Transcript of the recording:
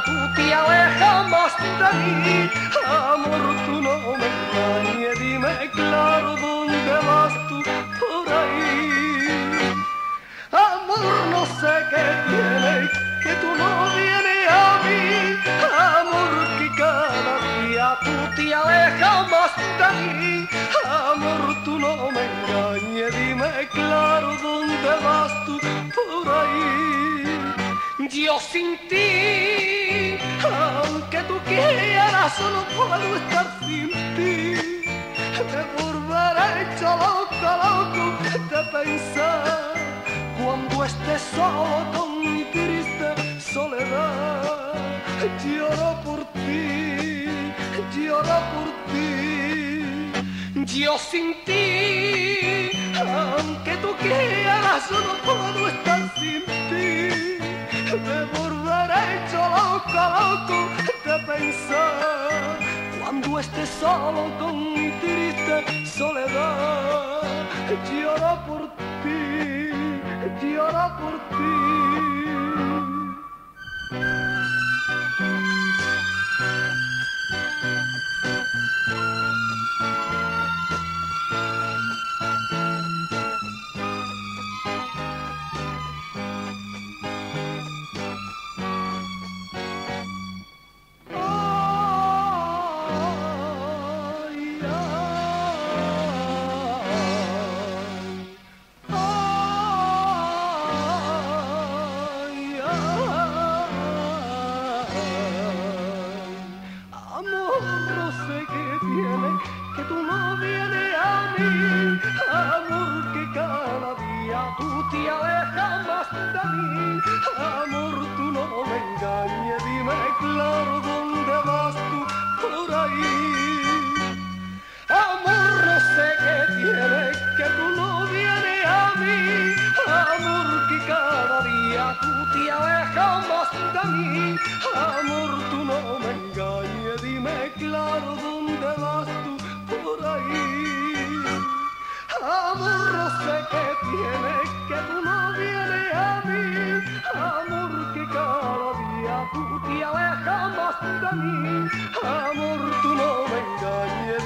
tú te alejas más de mí. Amor, tú no me engañes, dime claro dónde vas tú por ahí. Amor, no sé qué tiene, que tú no vienes a mí. Amor, que cada día tú te alejas más de mí. Amor, tú no me engañes, dime claro dónde vas tú por ahí. Yo sin ti, aunque tú quieras, no puedo estar sin ti. Me volveré hecho loco de pensar cuando estés solo con mi triste soledad. Lloro por ti, lloro por ti. Yo sin ti, aunque tú quieras, no puedo estar sin ti. Me volveré hecho loco de pensar cuando estés solo con mi triste soledad. Lloro por ti, lloro por ti. Tú te alejas más de mí. Amor, tú no me engañes, dime claro dónde vas tú por ahí. Amor, no sé qué tiene, que tú no vienes a mí. Amor, que cada día tú te alejas más de mí. Amor, tú no me engañes, dime claro dónde vas tú por ahí. Amor, no sé qué tiene, que tú no vienes a mí. Amor, que cada día tú te alejas más de mí. Amor, tú no me engañes,